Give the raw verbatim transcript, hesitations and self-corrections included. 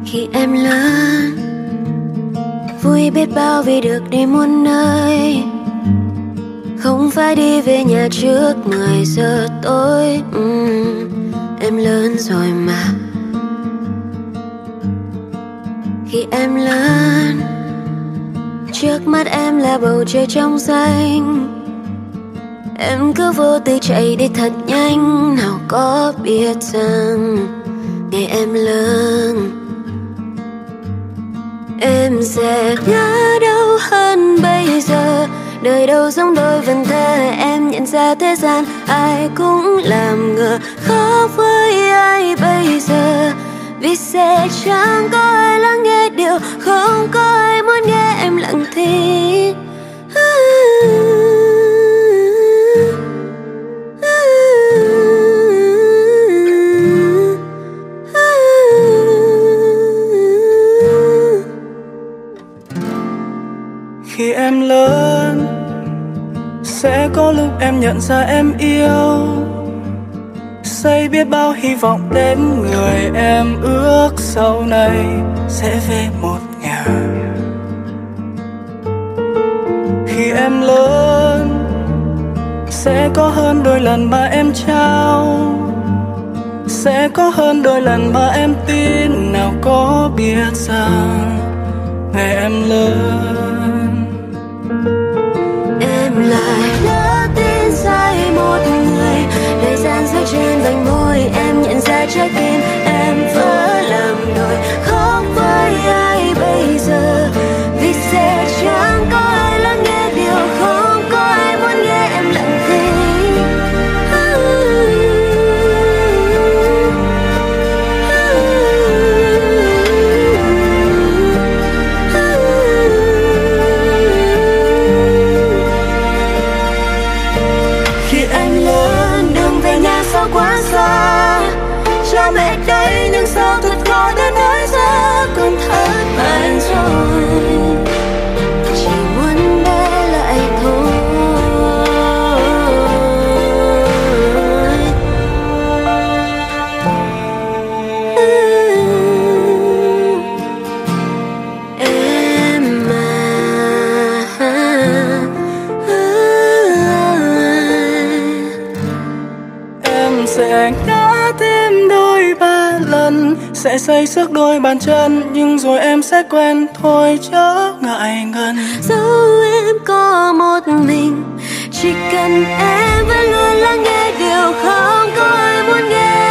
Khi em lớn, vui biết bao vì được đi muôn nơi, không phải đi về nhà trước mười giờ tối. uhm, Em lớn rồi mà. Khi em lớn, trước mắt em là bầu trời trong xanh. Em cứ vô tư chạy đi thật nhanh, nào có biết rằng ngày em lớn em sẽ ngỡ đâu hơn bây giờ. Đời đâu giống đôi vần thơ, em nhận ra thế gian ai cũng làm ngờ. Khó với ai bây giờ, vì sẽ chẳng có ai lắng nghe điều, không có ai muốn nghe em lặng thinh. Khi em lớn, sẽ có lúc em nhận ra em yêu, xây biết bao hy vọng đến người em ước sau này sẽ về một nhà. Khi em lớn, sẽ có hơn đôi lần mà em trao, sẽ có hơn đôi lần mà em tin, nào có biết rằng ngày em lớn em lại lỡ tin sai một người. Thời gian rơi trên vành môi, em nhận ra trái tim em vỡ làm đôi. Khóc với ai bây giờ, vì sẽ chẳng có ai lắng nghe điều, không có ai muốn nghe em lặng thinh. Quá xa, cha mẹ đây nhưng sao thật khó để nói ra, con thất bại rồi, chỉ muốn bé lại thôi. Em à, sẽ ngã thêm đôi ba lần, sẽ xây xước đôi bàn chân, nhưng rồi em sẽ quen thôi chớ ngại ngần. Dẫu em có một mình, chỉ cần em vẫn luôn lắng nghe điều không có ai muốn nghe.